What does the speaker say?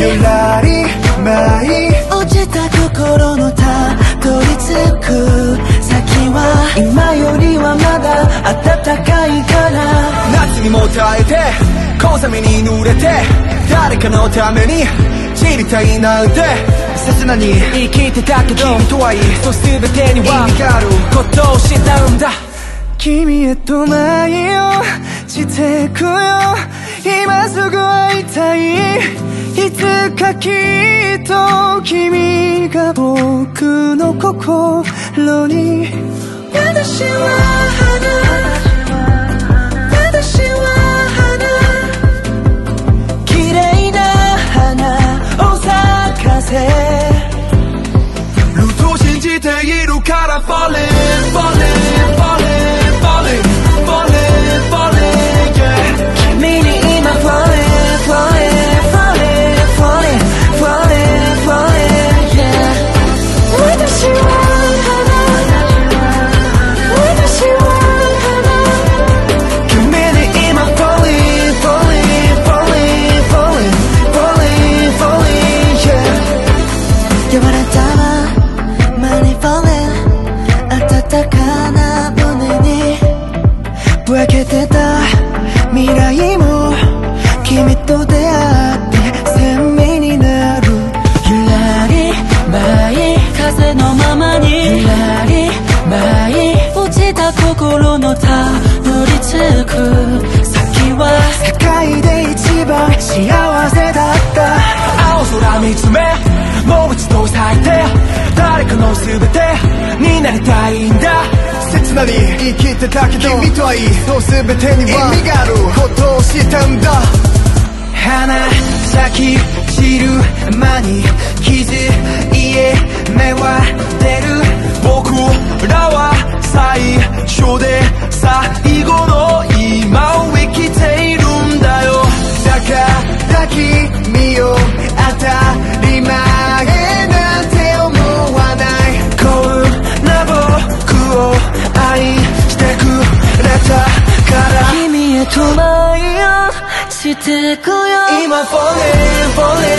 ゆらり舞い落ちた心のたどり着く先は今よりはまだ暖かいから夏にも耐えて小雨に濡れて誰かのために散りたいなんて切なに生きてたけど君とはいいそう全てには意味があることを知ったんだ君へと舞い落ちてくよ今すぐ会いたいいつかきっと君が僕の心に私は花私は花綺麗な花を咲かせルートを信じているから Falling Falling Falling Falling Falling Falling yeah 君に今 Falling Falling Falling Falling Falling Falling yeah 私は私は君に今 Falling Falling Falling Falling Falling Falling yeah 柔らかなマニフォーレ暖かな胸にぼやけてた未来も君と出会って鮮明になるゆらり舞い風のままにゆらり舞い落ちた心のたどり着く先は世界で一番幸せだった青空見つめもう一度咲いて誰かの全てになりたいんだ切なに生きてたけど君とはいいそう全てには意味があることを知ったんだ花咲き散る間に傷家目は出る僕らは最初で最後の今を生きているんだよだから君を当たり前なんて思わないこんな僕を愛してくれたから君へと舞い落ちてくよ今 Falling Falling